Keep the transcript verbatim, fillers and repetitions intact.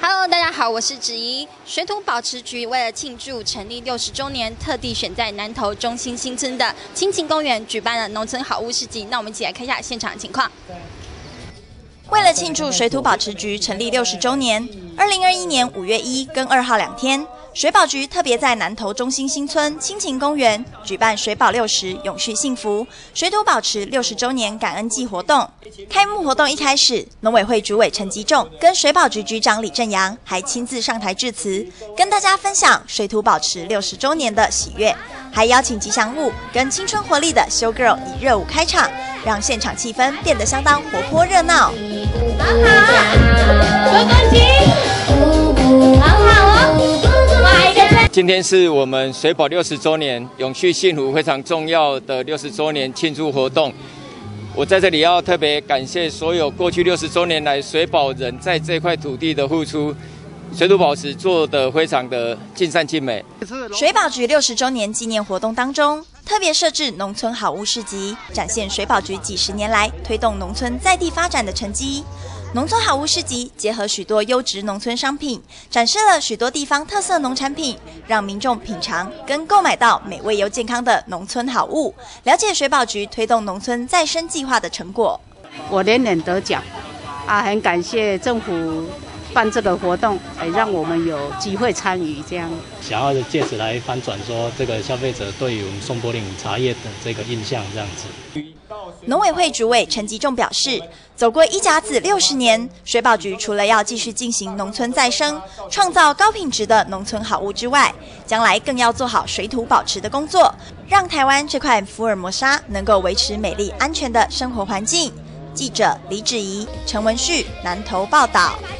Hello， 大家好，我是芷怡。水土保持局为了庆祝成立六十周年，特地选在南投中心新村的亲情公园举办了农村好物市集。那我们一起来看一下现场的情况。为了庆祝水土保持局成立六十周年，二零二一年五月一跟二号两天，水保局特别在南投中心新村亲情公园举办水保六十永续幸福水土保持六十周年感恩季活动。开幕活动一开始，农委会主委陈吉仲跟水保局局长李正阳还亲自上台致辞，跟大家分享水土保持六十周年的喜悦，还邀请吉祥物跟青春活力的 Show Girl 以热舞开场，让现场气氛变得相当活泼热闹。好好，多恭喜，好好哦。 今天是我们水保六十周年永续幸福非常重要的六十周年庆祝活动。我在这里要特别感谢所有过去六十周年来水保人在这块土地的付出，水土保持做得非常的尽善尽美。 水保局六十周年纪念活动当中，特别设置农村好物市集，展现水保局几十年来推动农村在地发展的成绩。农村好物市集结合许多优质农村商品，展示了许多地方特色农产品，让民众品尝跟购买到美味又健康的农村好物，了解水保局推动农村再生计划的成果。 我连连得奖啊，很感谢政府办这个活动，哎，让我们有机会参与这样。 想要借此来翻转说这个消费者对于我们松柏岭茶叶的这个印象这样子。 农委会主委陈吉仲表示，走过一甲子六十年，水保局除了要继续进行农村再生，创造高品质的农村好物之外，将来更要做好水土保持的工作，让台湾这块福尔摩沙能够维持美丽安全的生活环境。记者李芷怡、陈文旭南投报道。